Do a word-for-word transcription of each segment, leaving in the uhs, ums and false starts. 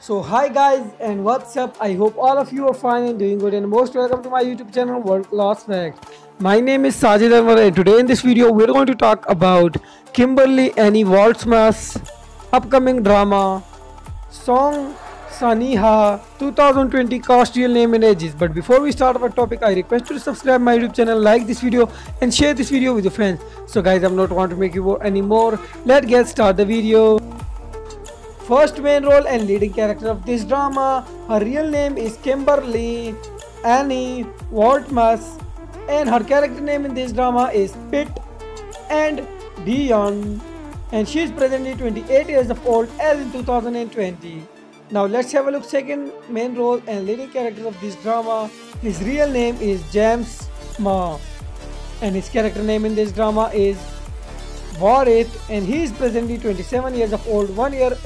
So hi guys and what's up? I hope all of you are fine and doing good, and most welcome to my YouTube channel World Class Facts. My name is Sajid Anwar and today in this video we're going to talk about Kimberly Annie Waltzmas upcoming drama song Saniha twenty twenty cast, real name and ages. But before we start our topic, I request you to subscribe my YouTube channel, like this video and share this video with your friends. So guys, I'm not want to make you wait anymore. Let's get start the video. First main role and leading character of this drama, her real name is Kimberly Annie Waltmas and her character name in this drama is Pitt and Dion, and she is presently twenty-eight years of old as in two thousand twenty. Now let's have a look second main role and leading character of this drama. His real name is James Ma and his character name in this drama is Warith, and he is presently twenty-seven years of old, one year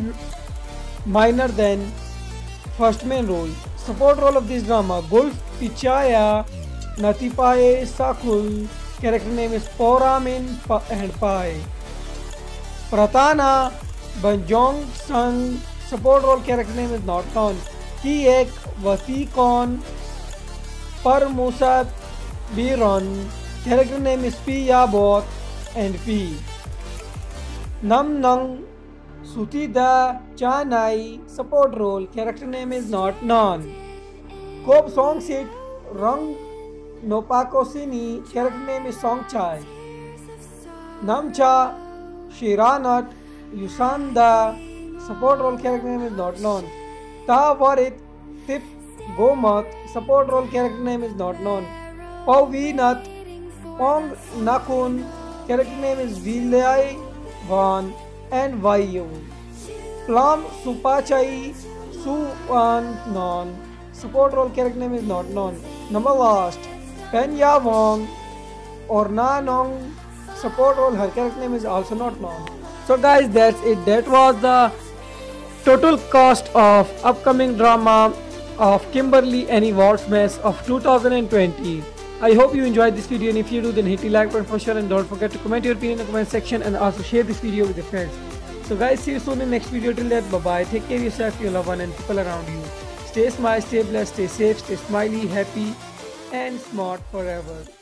minor than first main role. Support role of this drama, Gulf Pichaya Natipae Sakul, character name is Poramin and Pai. Pratana Banjong Sang, support role character name is not known. Ki Ek Vatikon Par Musa Biron, character name is P Yabot and P. Nam Nang Sutida Chanai, support role character name is not known. Kob Song Sit Rang Nopakosini, character name is Song Chai. Namcha Shiranat Yusanda, support role character name is not known. Ta Warit Tip Gomat, support role character name is not known. Pavinat Pong Nakun, character name is Vilai Van and Vayu. Plum Supachai Suan Non, support role character name is not known. Number last, Penya Wong or Na Nong, support role her character name is also not known. So guys, that's it. That was the total cost of upcoming drama of Kimberly Annie Waltzmas of two thousand twenty. I hope you enjoyed this video, and if you do, then hit the like button for sure, and don't forget to comment your opinion in the comment section and also share this video with your friends. So guys, see you soon in the next video. Till then, bye bye. Take care of yourself, your loved one and people around you. Stay smart, stay blessed, stay safe, stay smiley, happy and smart forever.